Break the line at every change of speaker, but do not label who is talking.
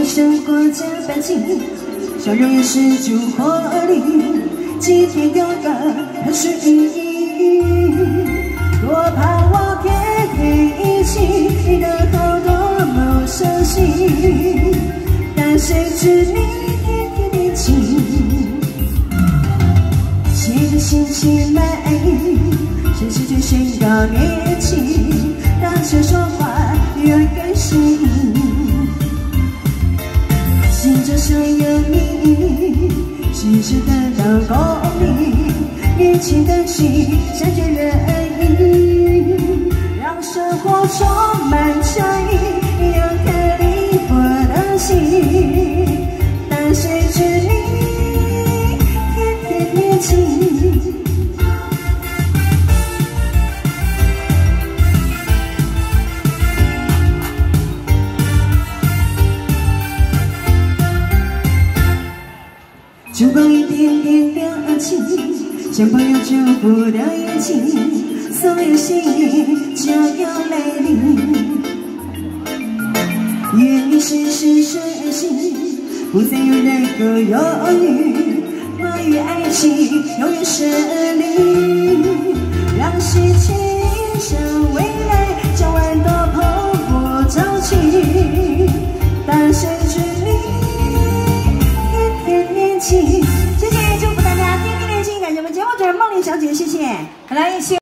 生活这般情，笑容也是烛火里，今天有个很是意义。多盼望天天一起，然后多么伤心，但谁知你天天的情，谁的心情满意，谁是最宣告年轻，大声说话要更细腻。心中上有你，时时得到共鸣，年轻的心善解人意，让生活充满诚意，有颗离火的心，但谁知你天天年轻。烛光一点点亮起，像朋友祝福的眼睛，所有幸运就有美丽。愿你事事顺心，不再有任何犹豫，关于爱情永远顺利，让世界迎向未来，将万朵蓬勃朝气，但谁知你谢谢，祝福大家天天年轻，感谢我们节目主持人梦玲小姐，谢谢。好来，谢谢。